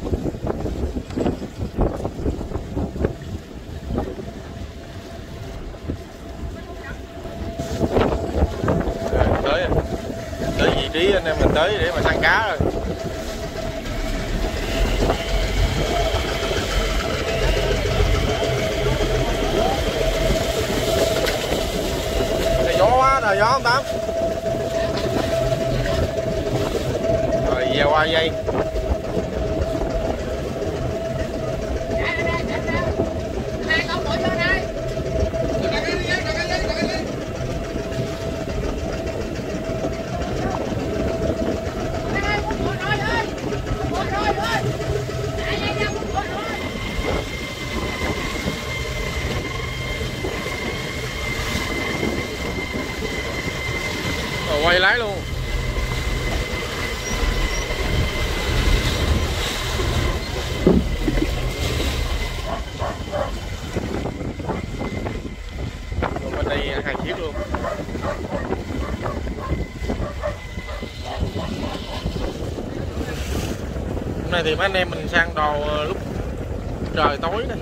Tới vị trí anh em mình tới để mà săn cá rồi. Trời gió quá, trời gió không Tám? Rồi về qua dây. Rồi quay lái luôn. Rồi bên đây hai chiếc luôn. Hôm nay thì mấy anh em mình sang đò lúc trời tối này.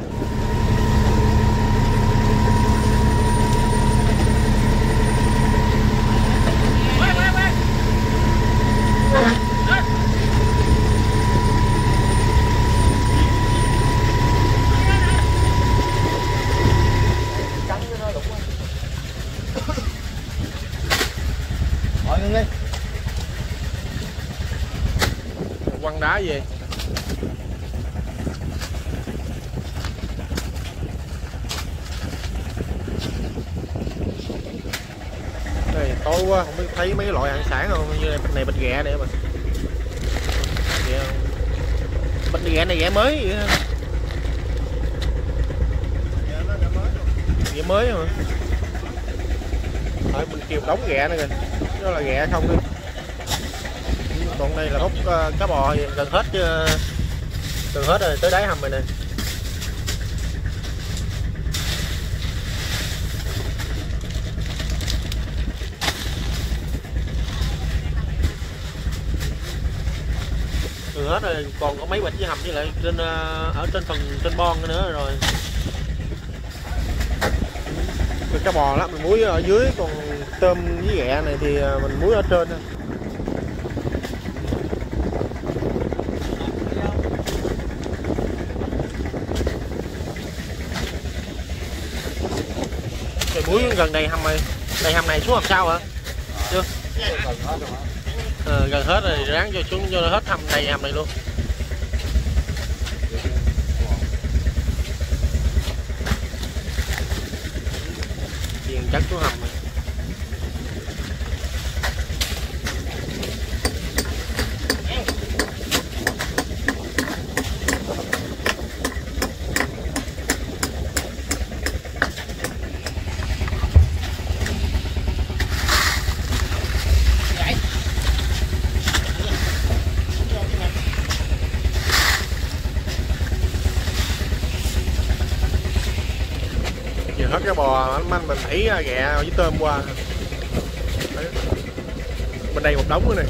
Ngưng đi. Quăng đá về. Đây tối quá không biết thấy mấy loại hải sản không, như bên này bịch ghẹ này mà. Bịch ghẹ này ghẹ mới vậy. Ghẹ mới mà. Thôi mình kêu đóng ghẹ nữa kìa. Đó là ghẹ không thôi. Còn đây là bốc cá bò gần hết chứ, gần hết rồi, tới đáy hầm rồi nè. Gần hết rồi, còn có mấy bịch với hầm với lại trên ở trên phần trên bon nữa rồi. Cá bò lắm mình muối ở dưới, còn tôm với ghẹ này thì mình muối ở trên thôi. Rồi muối gần đây hầm rồi, đây hầm này xuống hầm sau hả? Chưa? Gần hết rồi, ráng cho xuống cho hết hầm đầy hầm này luôn. Điền chất xuống hầm này. Hết cái bò anh mình đẩy ghẹ với tôm qua. Đấy. Bên đây một đống nữa này.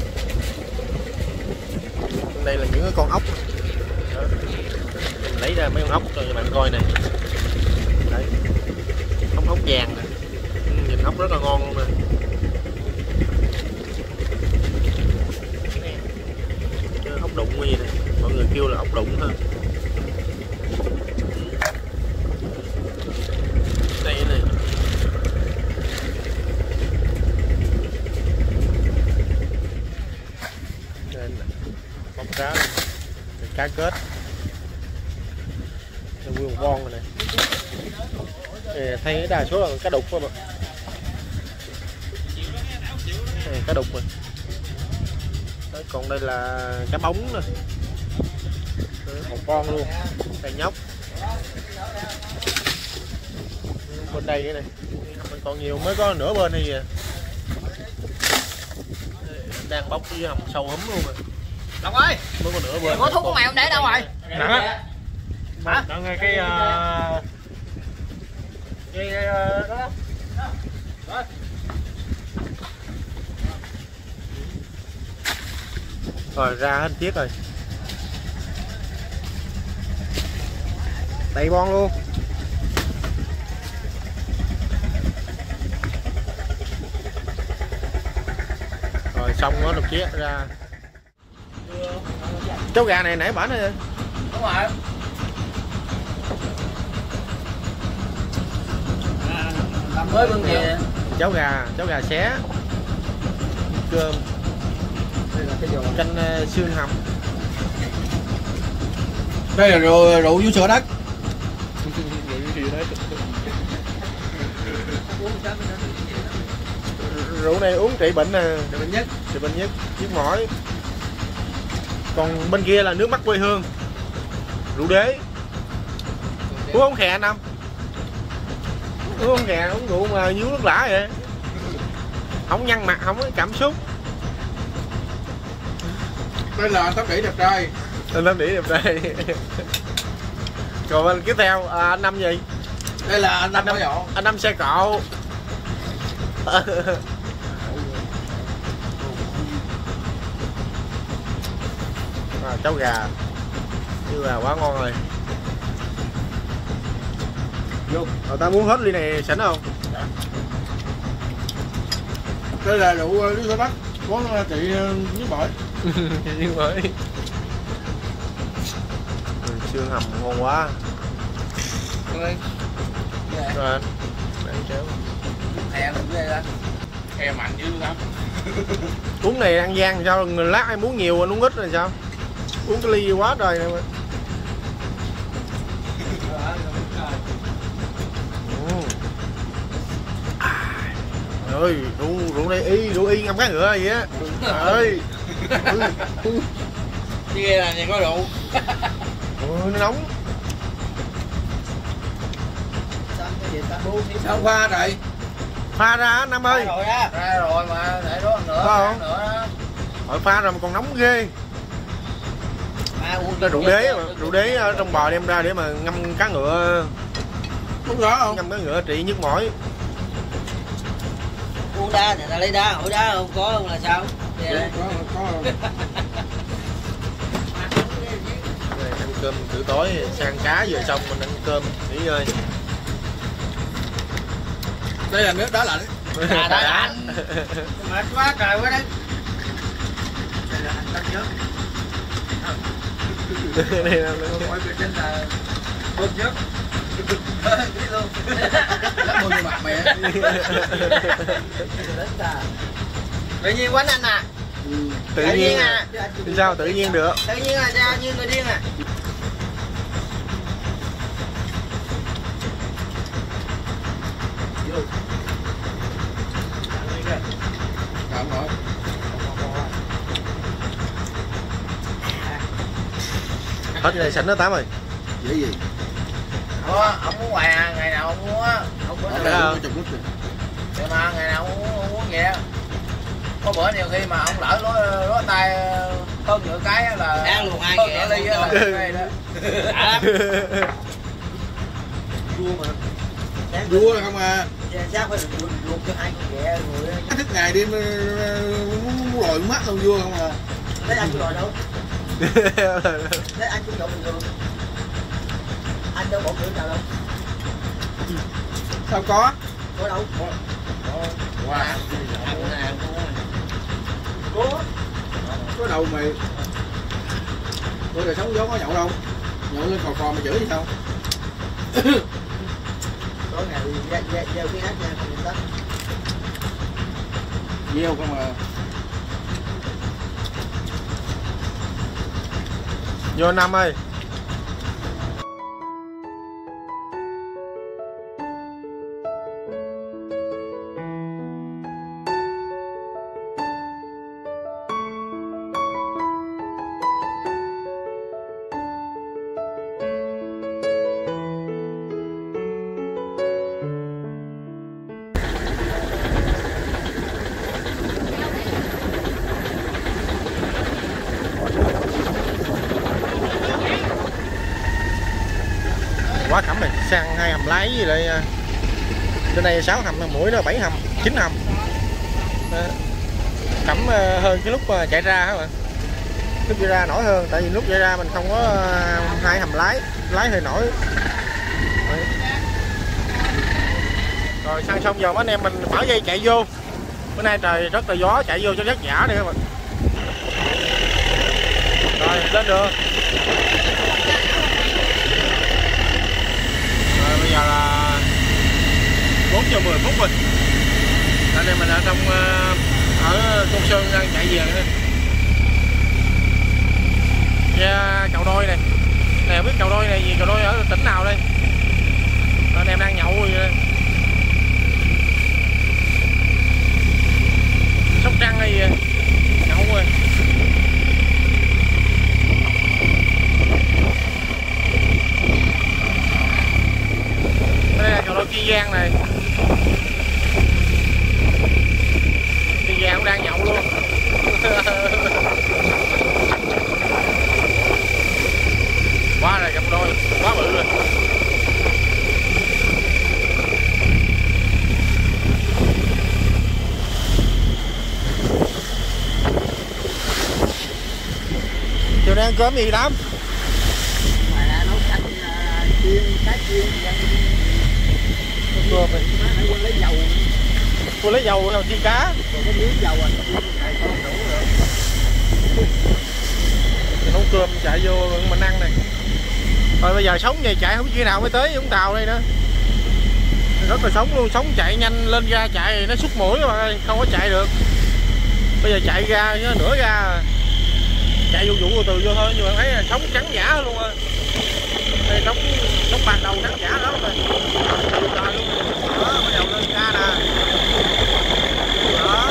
Bên đây là những cái con ốc. Đó. Mình lấy ra mấy con ốc cho các bạn coi này. Đấy. Ốc vàng này. Nhìn ốc rất là ngon luôn nè. Ốc đụng cái gì này, mọi người kêu là ốc đụng thôi. Đây này. Bóng cá này. Cá kết. Nguyên một bon rồi này. Thấy đa số là cá đục thôi mà. Đây, cá đục rồi. Đấy, còn đây là cá bóng nè. Một con luôn. Đây nhóc. Bên đây cái này còn nhiều, mới có nửa bên này kìa. Đang bóc với hầm sâu húm luôn rồi. Long ơi, mới có nửa bên. có thuốc của mày không để đâu rồi? Nặng á. Hả? Nặng cái đó. Rồi ra hết chiếc rồi. đầy bon luôn. Rồi xong nó đồng chí ra. Cháu gà này nãy bển rồi. Đúng rồi. Mới bưng về. Cháu gà xé. Cơm. Canh xương hầm. Đây là rượu vú sữa đất. Rượu này uống trị bệnh nè. Trị bệnh nhất. Trị bệnh nhất, nhức mỏi. Còn bên kia là nước mắt quê hương. Rượu đế. Uống không khè anh Năm? Uống không khè, uống rượu mà nhú nước lã vậy. Không nhăn mặt, không có cảm xúc. Đây là anh Tám Đĩ đẹp trai. Anh Tám Đĩ đẹp trai. Còn bên tiếp theo anh Năm gì? Đây là anh Năm Cọ. Anh Năm xe cộ. Cháu gà chứ là quá ngon rồi. Vô. Ta muốn hết ly này sẵn không? Đây là rượu vú sữa đất. Có trị nhức mỏi. Nhức mỏi. Xương hầm ngon quá. Rồi anh. Đang kéo. Hè mình ghê đó. Hè mạnh dữ lắm. Uống này ăn gian sao? Người lát ai muốn nhiều anh uống ít rồi sao? Uống cái ly quá trời nè. Ơi, rượu đây rượu y ngâm cá ngựa gì á. Ơi. Nghe là nhà có rượu. Nó nóng. Sao pha trời? Pha ra anh Năm ơi. Ra rồi mà để đó nữa. Không? Nữa đó. Rồi pha rồi mà còn nóng ghê. Rượu đế mà, rượu đế ở trong bò đem ra để mà ngâm cá ngựa. Đúng rõ không? Ngâm cá ngựa trị nhức mỏi. Uống đá, người ta lấy đá, hỏi đá không có không là sao? Có. Ăn cơm bữa tối sang cá vừa xong mình ăn cơm nghỉ ngơi. Đây là nước đá lạnh. Đá lạnh. Mệt quá trời quá đấy. Đây là anh tắt nước. Đây là Quay về trên là bơm nước. Biết luôn. Lắm môi mặt mẹ. Tự nhiên quánh anh à. tự nhiên à. Sao tự nhiên được? Tự nhiên là sao như người điên à. Cảm ơn. Hết ngày sẵn đó Tám ơi. Vậy gì? Ông muốn hoài à, ngày nào ông muốn á. Ông có Được không? nhưng mà ngày nào ông muốn vậy á. Có bữa nhiều khi mà ông lỡ lối tay hơn nửa cái là ăn luôn ai hơn nửa ly á là đó. Vua mà. Vua không à. Sao phải luộc cho hai con ghẹ rồi. Thức ngày đêm muốn lòi mắt luôn vua không à. Thấy anh lòi đâu? Thấy anh cũng lòi bình thường. Anh đâu bộ trưởng nào đâu. Sao có? Có đâu? Wow. Có đâu mày. Tôi là sống gió có nhậu đâu. Nhậu lên cò mà chửi gì sao? Có ngày gieo cái ác nha, không tắt. Gieo không à. Vô Năm ơi. Quá khẩm này, sang 2 hầm lái với lại trên đây 6 hầm, mũi nó 7 hầm, 9 hầm. Khẩm hơn cái lúc chạy ra hả bạn? Lúc chạy ra nổi hơn, tại vì lúc chạy ra mình không có 2 hầm lái hơi nổi. Rồi xăng xong giờ mấy anh em mình mở dây chạy vô. Bữa nay trời rất là gió, chạy vô cho rất giả đi các bạn. Rồi lên đường. Rồi bây giờ là 4 giờ 10 phút rồi. Anh em mình ở trong ở Côn Sơn đang chạy về nữa. Ra Cầu Đôi này. Nè biết Cầu Đôi này gì, Cầu Đôi ở tỉnh nào đây? Anh em đang nhậu vậy đây. Sóc Trăng hay gì vậy? Nhậu rồi. Đây là Cầu Đôi Kiên Giang này. Kiên Giang cũng đang nhậu luôn. Quá rồi Cầu Đôi, quá bự rồi. Chiều nay ăn cơm gì lắm? Mà nấu canh chiên, cá chiên. Cơm này. Quân lấy dầu. Quân lấy dầu chiên cá. Còn có miếng dầu à, này con đủ rồi. Nấu cơm chạy vô mình ăn này. Rồi bây giờ sống vậy chạy không biết khi nào mới tới Vũng Tàu đây nữa. Rất là sống luôn, sống chạy nhanh lên ra chạy nó sút mũi các bạn ơi, không có chạy được. Bây giờ chạy ra nửa ra chạy vụ từ vô thôi, nhưng mà thấy là sống trắng giả luôn rồi. Đây sống ban đầu trắng giả đó rồi. Trời luôn. Đó, bắt đầu lên ra nè. Đó.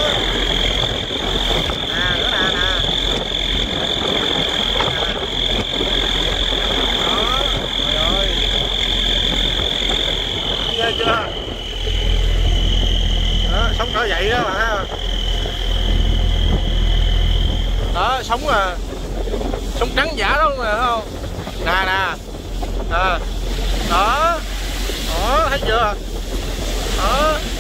Nè, nữa nè nè. Đó, trời ơi. Ghê chưa? Đó, sống cỡ vậy đó bạn ha. Đó, sống là sống trắng giả đó luôn rồi, thấy không? Nè nè. Đó. Đó, thấy chưa? Đó.